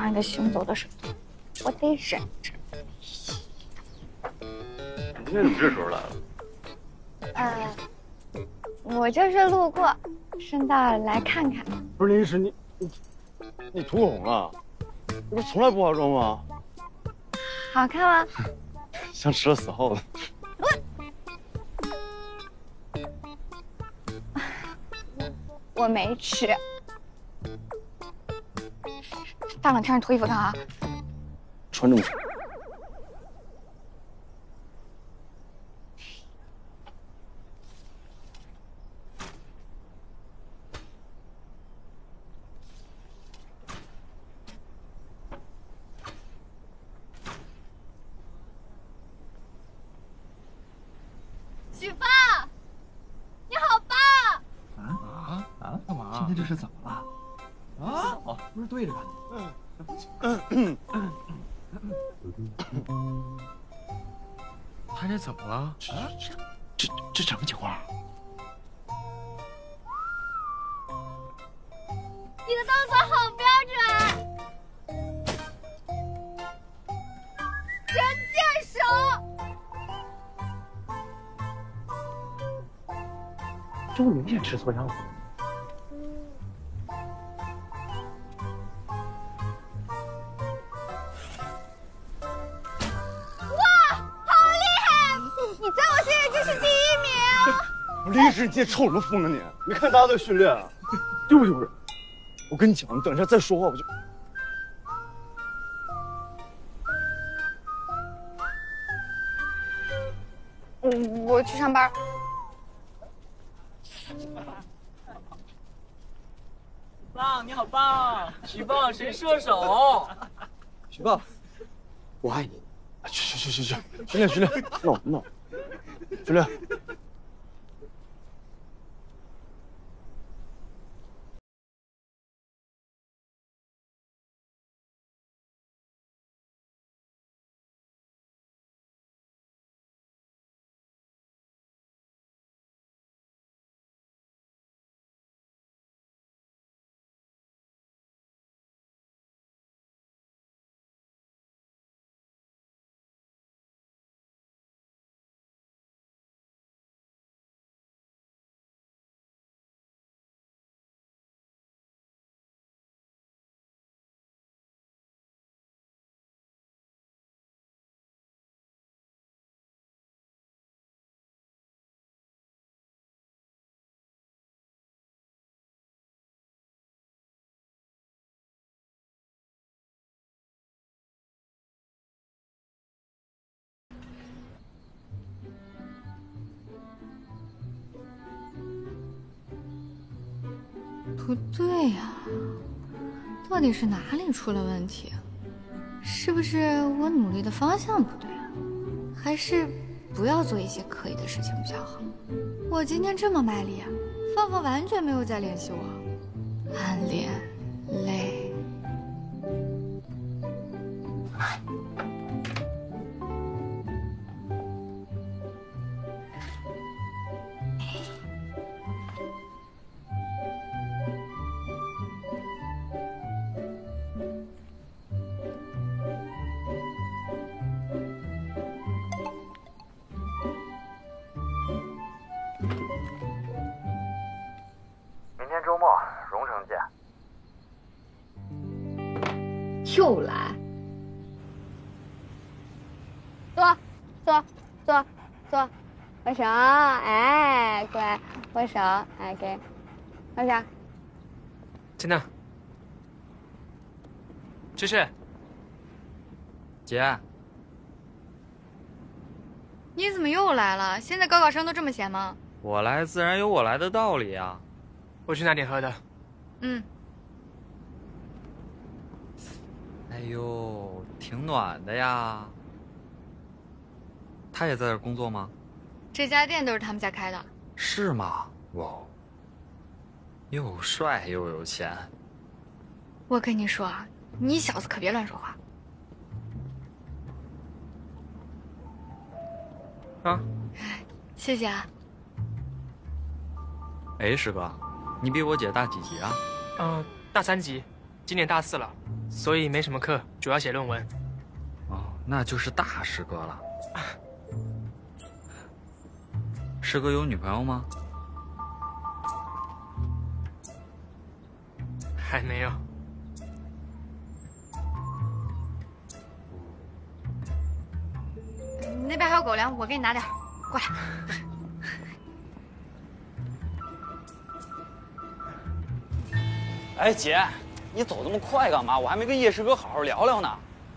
样一个行走的手段，我得忍着。 你今天怎么这时候来了？ 我就是路过，顺道来看看。 不是林医师，你涂口红了？你不是从来不化妆吗？ 好看吗？ 像吃了死耗子。 我没吃。大冷天你脱衣服干啥？ 穿这么少。 许爸，你好棒！ 干嘛？今天这是怎么了？啊？哦，不是对着干的。他这怎么了？这什么情况？ 你的动作好标准，人见手。 这不明显吃错样子。 林医师，你今天抽什么风啊你？没看大家在训练啊？就是，我跟你讲，你等一下再说话我就。 我去上班。 棒，你好棒！许棒，神射手。 许爸，我爱你。去，训练，闹，训练。 不对呀，到底是哪里出了问题？是不是我努力的方向不对啊？还是不要做一些刻意的事情比较好？我今天这么卖力啊，范范完全没有在联系我，暗恋，累。 明天周末，荣城见。 又来，坐，握手，哎，乖，握手，哎，给，握手。 在那。芝芝， 姐， 你怎么又来了？现在高考生都这么闲吗？ 我来自然有我来的道理啊。 我去拿点喝的。 嗯。 哎呦，挺暖的呀。他也在这儿工作吗？ 这家店都是他们家开的。 是吗？哇，又帅又有钱。 我跟你说啊，你小子可别乱说话。 啊， 谢谢啊。 哎，师哥，你比我姐大几级啊？ 大3级，今年大4了。 所以没什么课，主要写论文。 哦，那就是大师哥了。师哥有女朋友吗？ 还没有。 那边还有狗粮，我给你拿点，过来。 哎，姐，你走这么快干嘛？我还没跟叶师哥好好聊聊呢。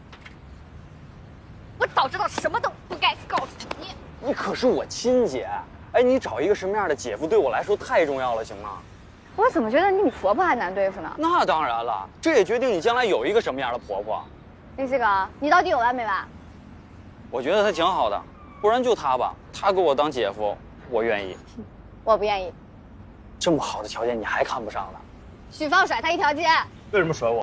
我早知道什么都不该告诉你。 你可是我亲姐，哎，你找一个什么样的姐夫对我来说太重要了，行吗？ 我怎么觉得你比婆婆还难对付呢？ 那当然了，这也决定你将来有一个什么样的婆婆。 林西哥，你到底有完没完？ 我觉得他挺好的，不然就他吧，他给我当姐夫，我愿意。 我不愿意。 这么好的条件你还看不上呢？ 许放甩他一条街。 为什么甩我？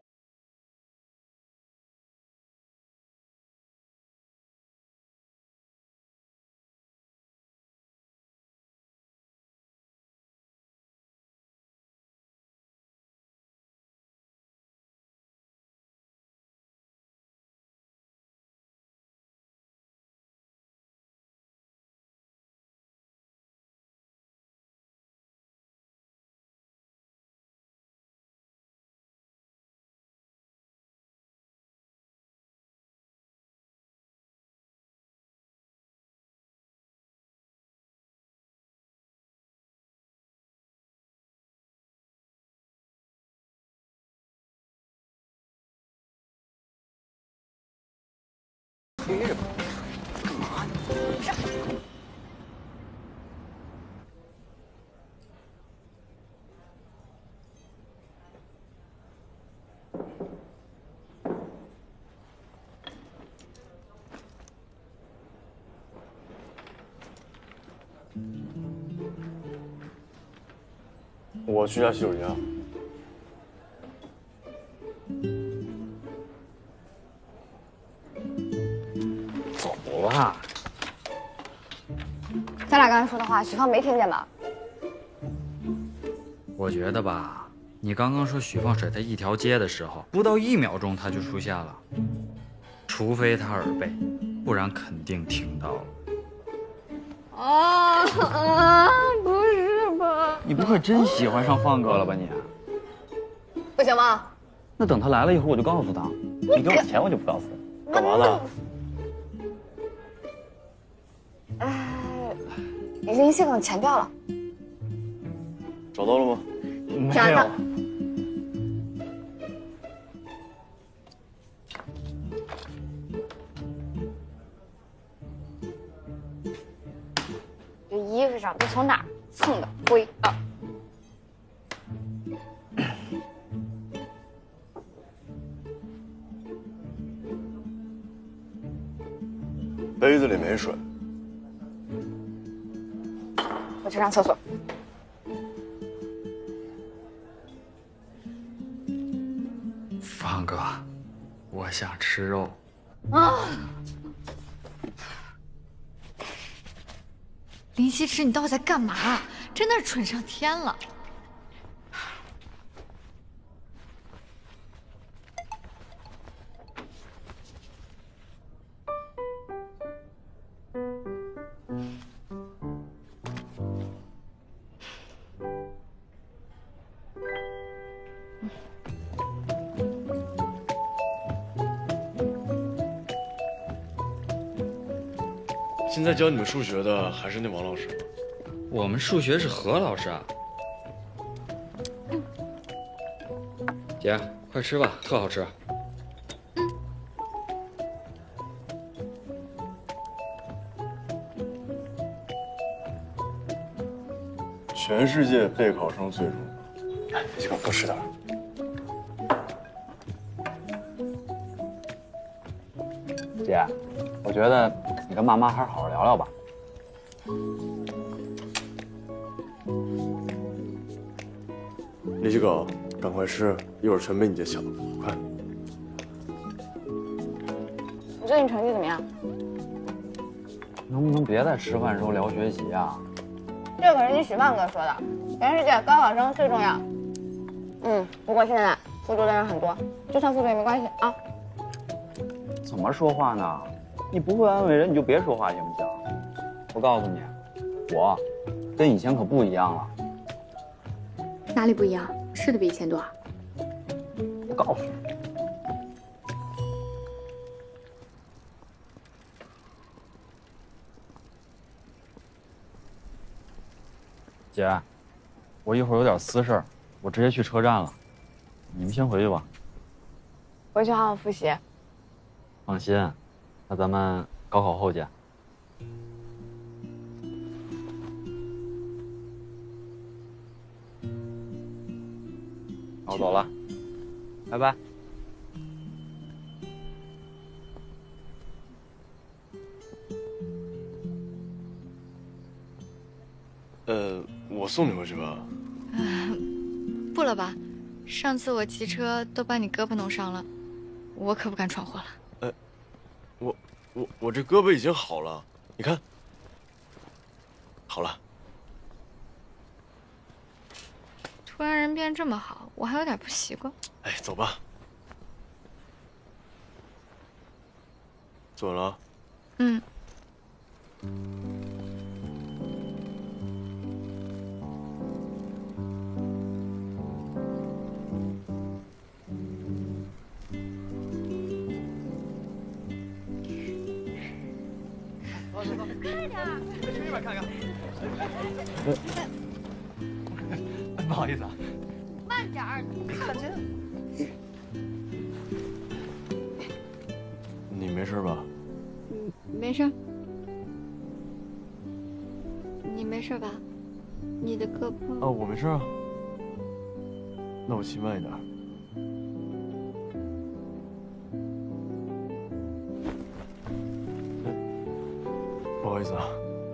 推着干嘛呢？ 我去下洗手间啊。 走吧。 咱俩刚才说的话，许放没听见吧？ 我觉得吧，你刚刚说许放甩他一条街的时候，不到1秒钟他就出现了，除非他耳背，不然肯定听到了。 不是吧？ 你不会真喜欢上放哥了吧你？ 不行吗？ 那等他来了以后我就告诉他，你给我钱我就不告诉他。 干嘛呢？ 林西梗钱掉了。 找到了吗？ 没有。 这衣服上都从哪儿蹭的灰啊？ 杯子里没水。 我去上厕所。 放哥，我想吃肉。 林希池，你到底在干嘛？真的是蠢上天了。 现在教你们数学的还是那王老师吗？ 我们数学是何老师啊。姐，快吃吧，特好吃。 全世界备考生最重要。哎，这个多吃点。 姐，我觉得你跟妈妈还是好好聊聊吧。 李西狗，赶快吃，一会儿全被你姐抢了。快！ 你最近成绩怎么样？ 能不能别在吃饭时候聊学习啊？ 这可是你许万哥说的，全世界高考生最重要。不过现在付出的人很多，就算付出也没关系啊。 怎么说话呢？你不会安慰人，你就别说话行不行？我告诉你，我跟以前可不一样了。 哪里不一样？是的比以前多啊。 我告诉你，姐，我一会儿有点私事儿，我直接去车站了。你们先回去吧。 回去好好复习。 放心，那咱们高考后见。那我走了，拜拜。 我送你回去吧。 不了吧，上次我骑车都把你胳膊弄伤了，我可不敢闯祸了。 我这胳膊已经好了，你看，好了。 突然人变这么好，我还有点不习惯。 哎，走吧。坐稳了。 嗯。 快点儿！去那边看看。不好意思啊。 慢点儿，看见。 你没事吧？ 没事。你没事吧？你的胳膊…… 啊，我没事啊。那我骑慢一点。不好意思啊。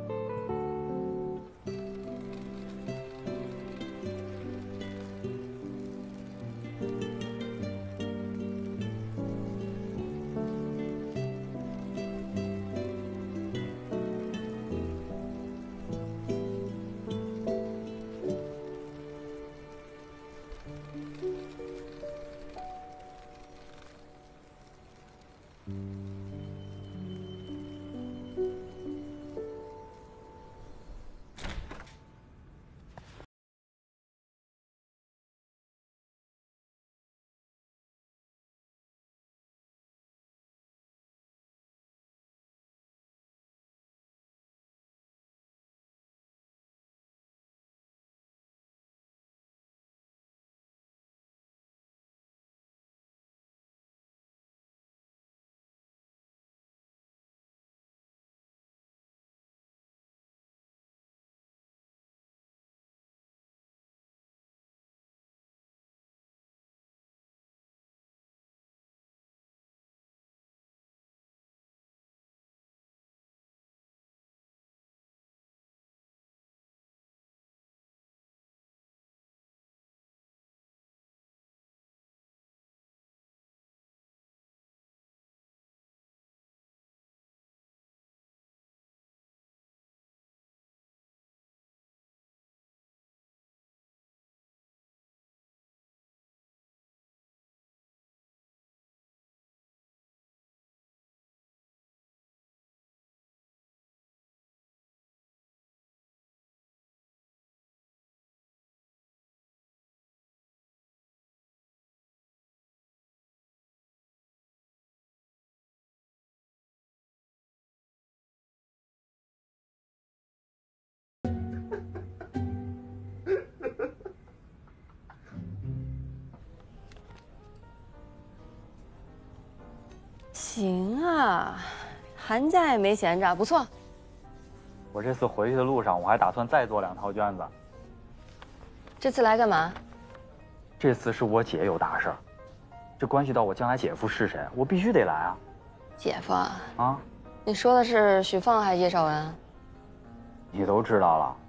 行啊，寒假也没闲着，不错。 我这次回去的路上，我还打算再做2套卷子。 这次来干嘛？ 这次是我姐有大事儿，这关系到我将来姐夫是谁，我必须得来啊。 姐夫啊？ 啊？ 你说的是许凤还是叶绍文？ 你都知道了。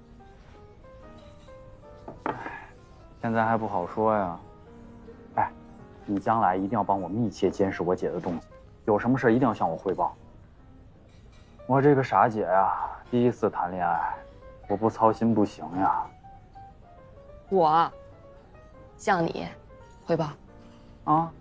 现在还不好说呀。哎，你将来一定要帮我密切监视我姐的动静，有什么事一定要向我汇报。我这个傻姐呀，第一次谈恋爱，我不操心不行呀。 我像你，会汇报。 啊，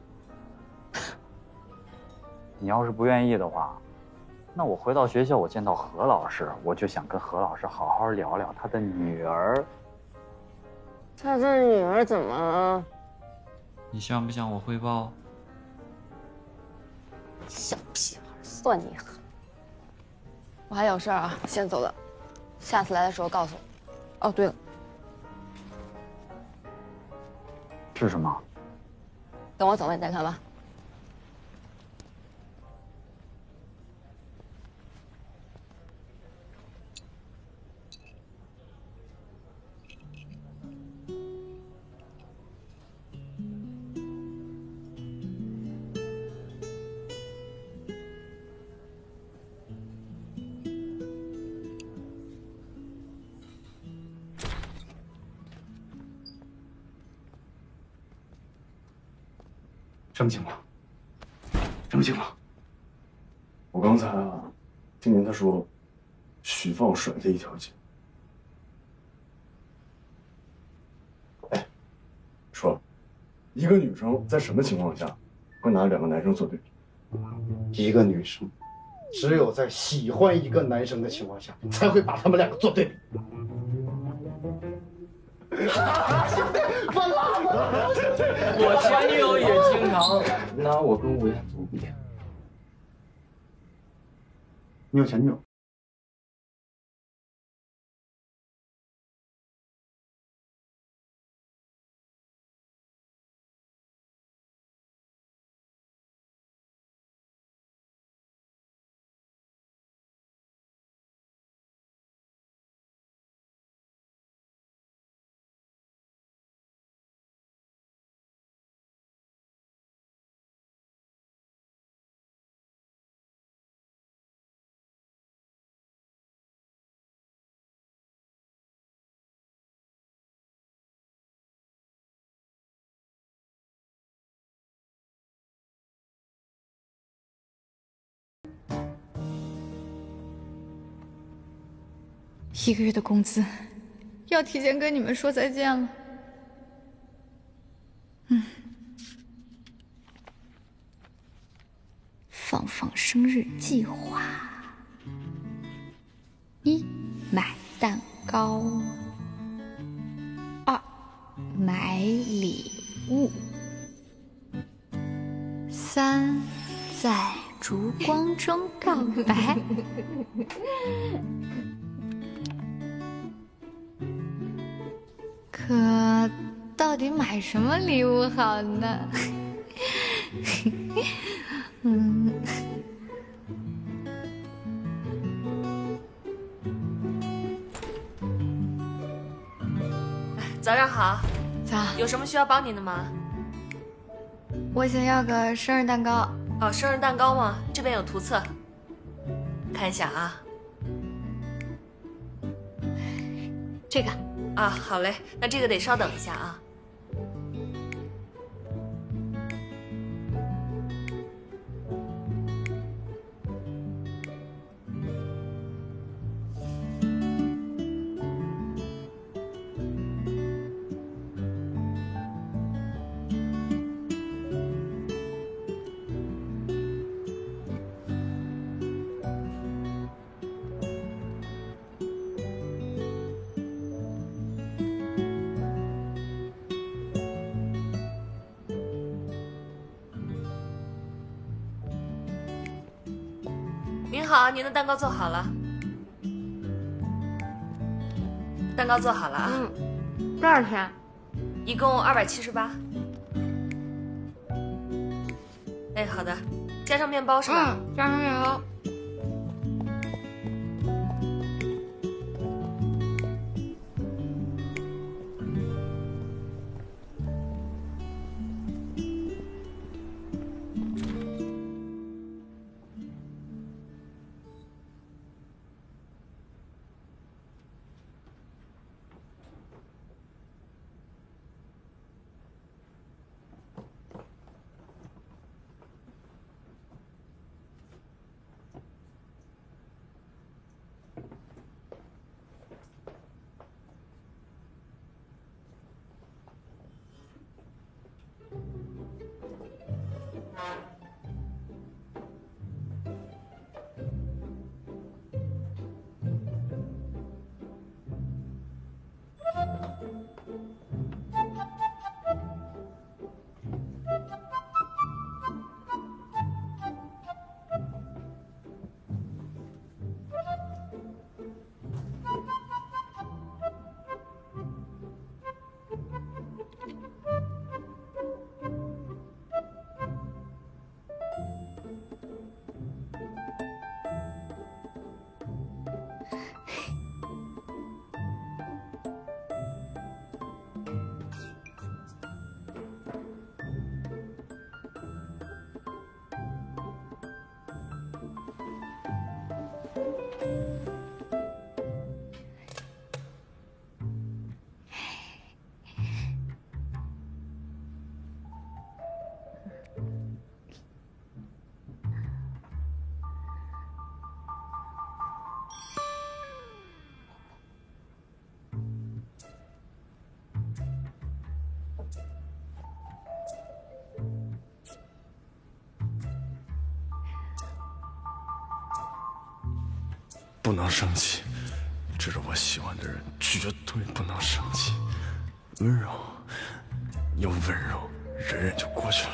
你要是不愿意的话，那我回到学校，我见到何老师，我就想跟何老师好好聊聊他的女儿。 他这女儿怎么了？ 你向不向我汇报？ 小屁孩，算你狠！我还有事儿啊，先走了。下次来的时候告诉我。哦，对了， 是什么？ 等我走了你再看吧。 什么情况？什么情况？ 我刚才啊，听见他说，许放甩他一条街。哎，说，一个女生在什么情况下会拿两个男生做对比？ 一个女生，只有在喜欢一个男生的情况下，才会把他们两个做对比。兄弟，犯辣了！ 我前女友也经常。 那我跟吴彦祖比， 你有前女友？ 1个月的工资，要提前跟你们说再见了。放生日计划：1. 买蛋糕；2. 买礼物；3. 在烛光中告白。可到底买什么礼物好呢？ 早上好， 早。 有什么需要帮您的吗？ 我想要个生日蛋糕。 哦，生日蛋糕吗？这边有图册，看一下啊。 这个。 啊，好嘞，那这个得稍等一下啊。您好，您的蛋糕做好了。蛋糕做好了啊。 多少钱？ 一共278。哎，好的，加上面包是吧？ 加上面包。 不能生气，指着我喜欢的人绝对不能生气。温柔，有温柔，忍忍就过去了。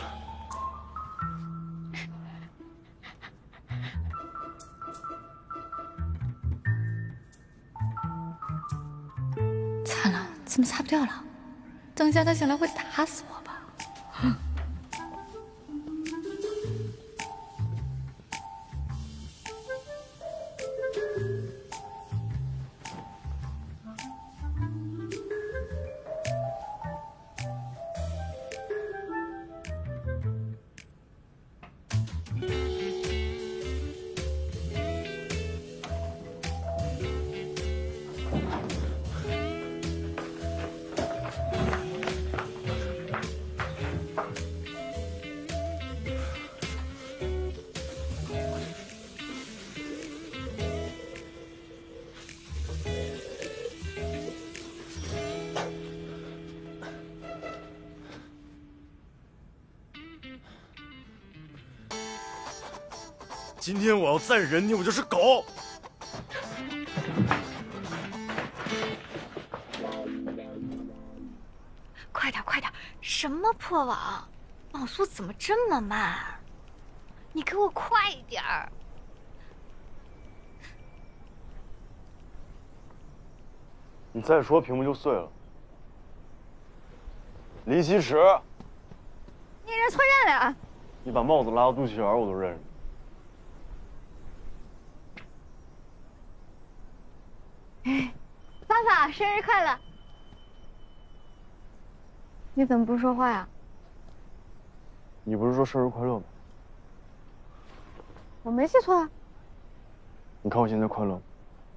惨了，怎么擦不掉了？等一下他醒来会打死我吧？ 今天我要再忍你，我就是狗。 快点快点！什么破网？网速怎么这么慢？你给我快一点儿！ 你再说屏幕就碎了。离奇耻！ 你认错人了！ 你把帽子拉到肚脐眼，我都认识。 爸爸，生日快乐！你怎么不说话呀？ 你不是说生日快乐吗？ 我没记错啊。 你看我现在快乐吗？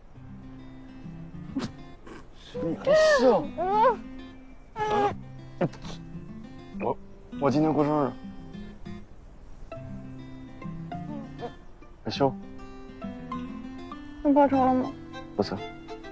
你还笑？我今天过生日。还笑？ 你报仇了吗？ 不是。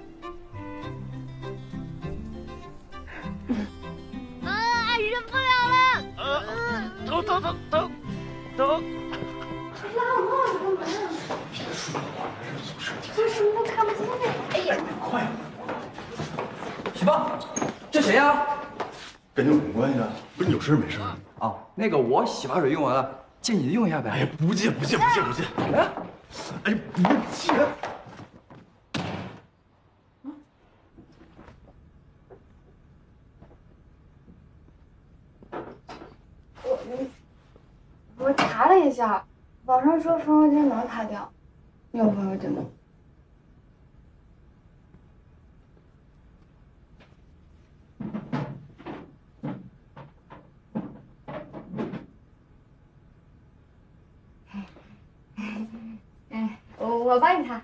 忍不了了！ 疼！ 你拉我帽子干嘛呀？ 别说话，没人做事情。 我什么都看不见。哎呀！ 快！ 许芳，这谁呀？ 跟你有什么关系啊？不是有事没事？ 哦，那个我洗发水用完了，借你的用一下呗。 哎呀，不借！哎，哎，不借！ 我查了一下，网上说风油精能擦掉，你有风油精吗？我帮你擦。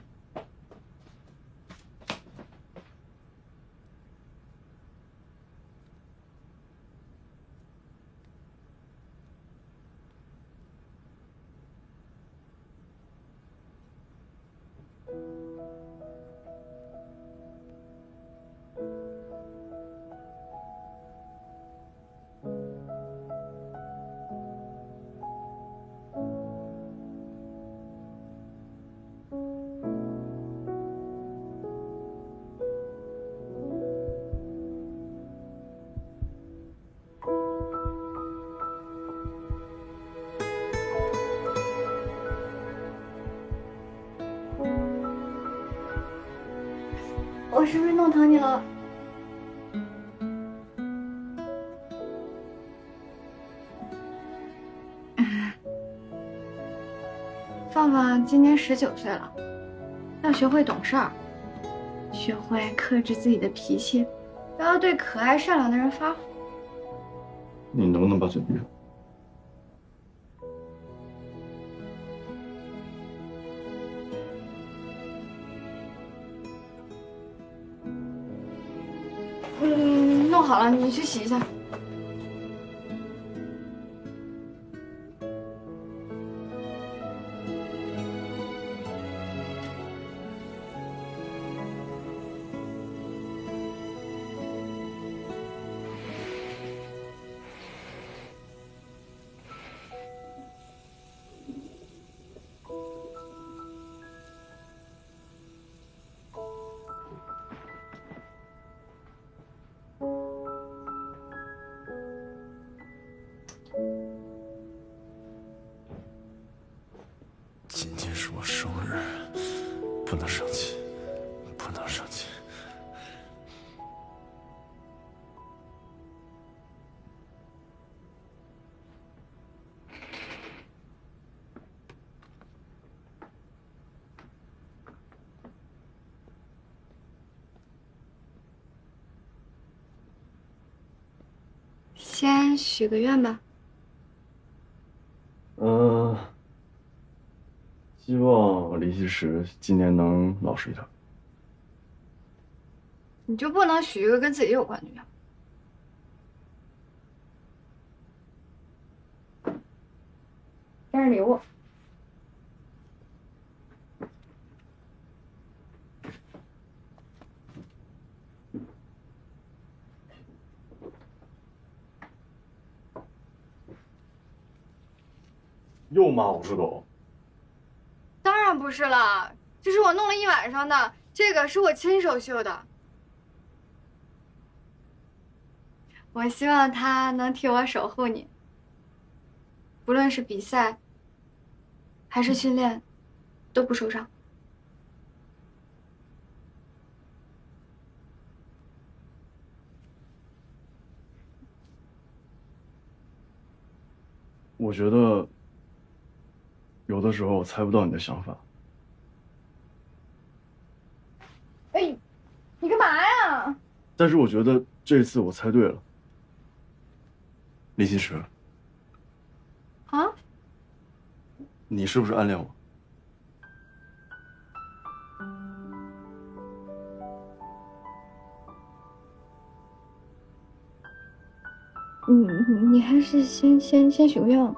我是不是弄疼你了？放放今年19岁了，要学会懂事儿，学会克制自己的脾气，不要对可爱善良的人发火。 你能不能把嘴闭上？ 弄好了，你去洗一下。 生日，不能生气，不能生气。 先许个愿吧。 希望李希石今年能老实一点。 你就不能许一个跟自己有关的愿？生日礼物。 又骂我是狗？ 当然不是了，这是我弄了一晚上的，这个是我亲手绣的。我希望他能替我守护你，不论是比赛还是训练，都不受伤。 我觉得有的时候我猜不到你的想法。 哎，你干嘛呀？ 但是我觉得这次我猜对了。李希石， 啊？ 你是不是暗恋我？ 你还是先许个愿望。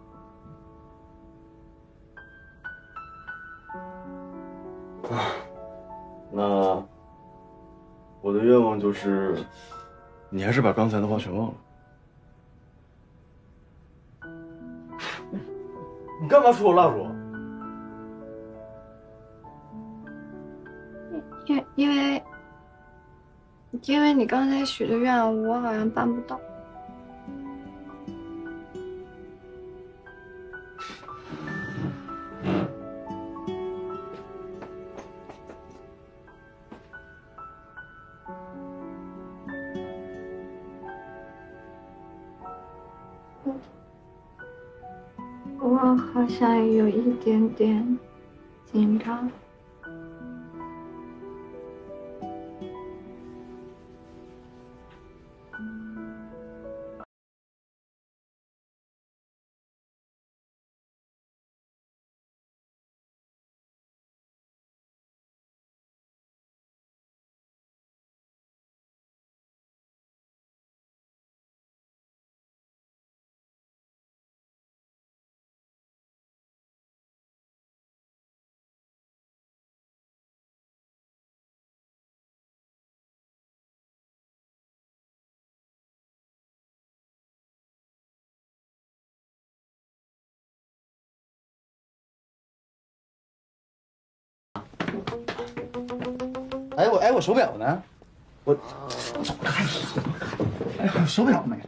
那我的愿望就是，你还是把刚才的话全忘了。你干嘛戳我蜡烛？ 因为你刚才许的愿，我好像办不到。我好像有一点点紧张。 我手表呢？我走开！哎，我手表没了。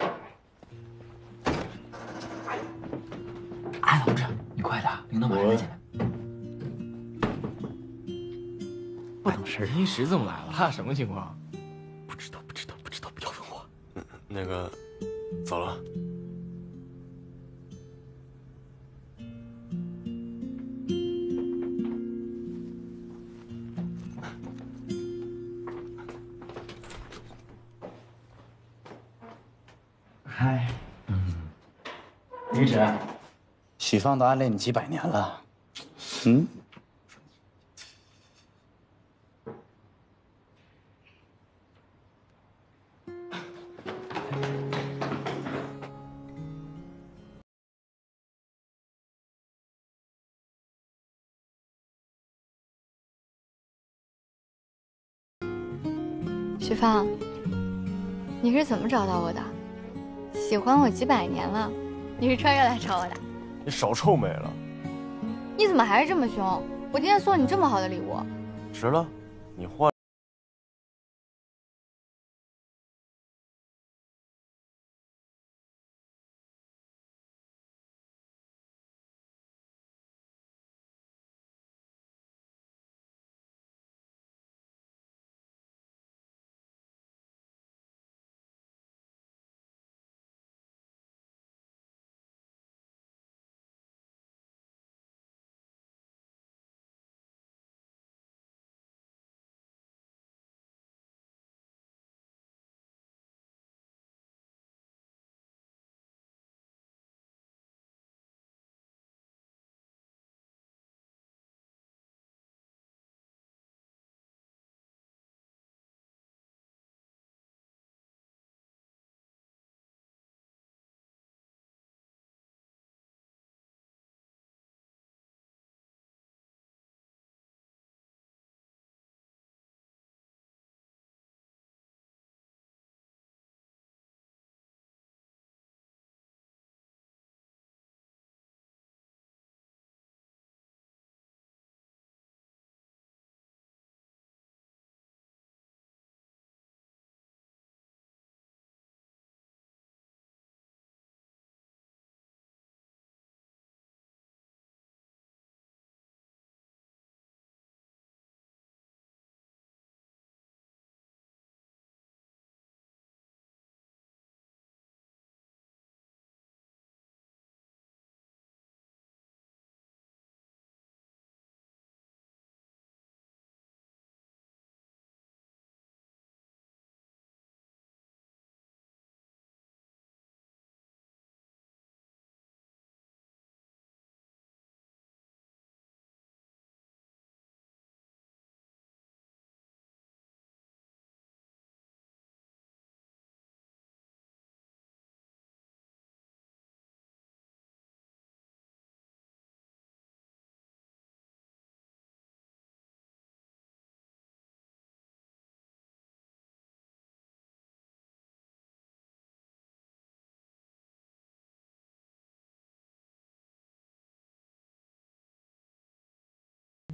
哎，同志，你快点，领导马上就进来。不懂事。 一时怎么来了？什么情况？ 不知道，不要问我。那个，走了。 嗨，李芷，许芳都暗恋你几百年了， 许芳，你是怎么找到我的？喜欢我几百年了，你是穿越来找我的？ 你少臭美了！ 你怎么还是这么凶？我今天送你这么好的礼物， 值了，你换。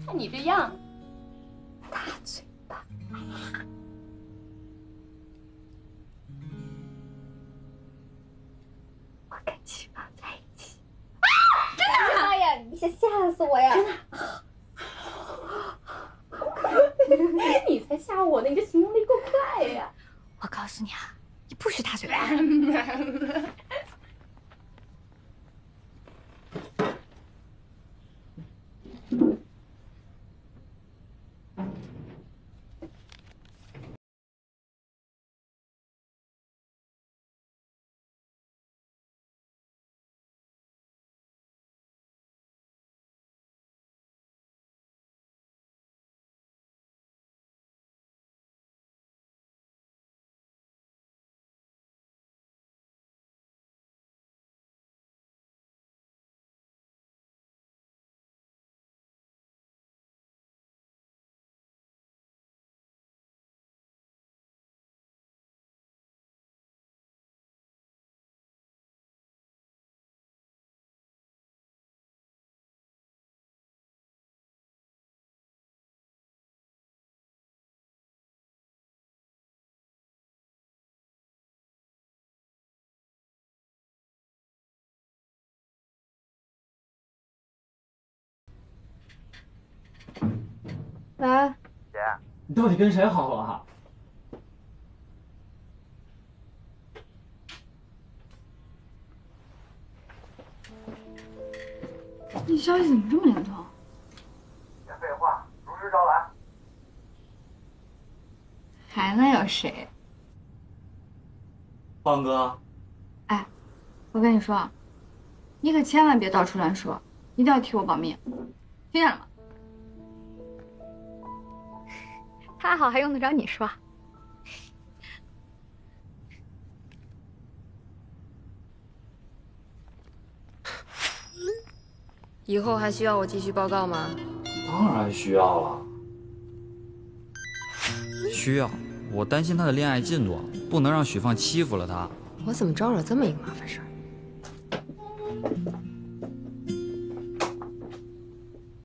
看你这样， 大嘴巴。我跟徐芳在一起。 真的？妈呀！你先吓死我呀！真的。你才吓我呢！你这行动力够快呀！ 我告诉你啊，你不许大嘴巴。 喂， 姐， 你到底跟谁好了？ 你消息怎么这么灵通？ 别废话，如实招来。 还能有谁？ 胖哥， 哎，我跟你说啊，你可千万别到处乱说，一定要替我保密，听见了吗？他好，还用得着你说？ 以后还需要我继续报告吗？ 当然需要了。需要，我担心他的恋爱进度，不能让许放欺负了他。 我怎么招惹这么一个麻烦事儿？